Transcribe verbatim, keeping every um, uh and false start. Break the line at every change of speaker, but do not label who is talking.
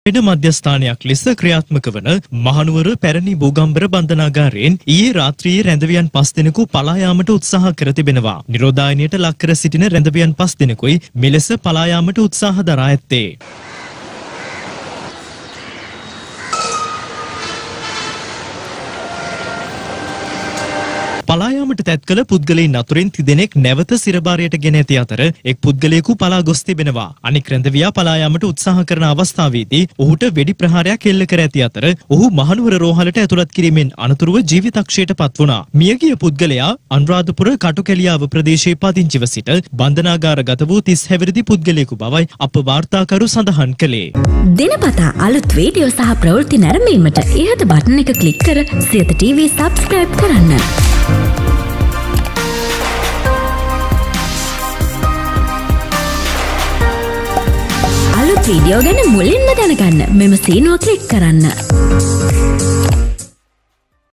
වෙන මධ්‍යස්ථානයක් ලෙස ක්‍රියාත්මක වන මහනුවර පැරණි භූගම්බර බන්ධනාගාරයෙන් ඊයේ රාත්‍රියේ රැඳවියන් පස් දෙනෙකු පලා යාමට උත්සාහ කර තිබෙනවා. නිරෝධායනයට ලක් කර සිටින රැඳවියන් පස් දෙනෙකුයි මෙලෙස පලා යාමට උත්සාහ දරා ඇත්තේ. පලා යාමට තැත් කළ පුද්ගලයන් අතුරින් තිදෙනෙක් නැවත සිරබාරයට ගෙන ඇති අතර එක් පුද්ගලයෙකු පලා ගොස් තිබෙනවා. අනික් රැඳවියා පලා යාමට උත්සාහ කරන අවස්ථාවේදී ඔහුට වෙඩි ප්‍රහාරයක් එල්ල කර ඇති අතර ඔහු මහනුවර රෝහලට ඇතුළත් කිරීමෙන් අනතුරුව ජීවිතක්ෂයට පත් වුණා. මියගිය පුද්ගලයා අනුරාධපුර කටුකැලියාව ප්‍රදේශයේ පදිංචිව සිට බන්ධනාගාරගත වූ තිස් හැවිරිදි පුද්ගලයෙකු බවයි අප වාර්තාකරු සඳහන් කළේ.
දිනපතා අලුත් වීඩියෝ සහ ප්‍රවෘත්ති නැරඹීමට ඉහත බටන් එක ක්ලික් කර සියත ටීවී සබ්ස්ක්‍රයිබ් කරන්න. අලුත් වීඩියෝ ගැන මුලින්ම දැනගන්න මෙම සීනුව ක්ලික් කරන්න.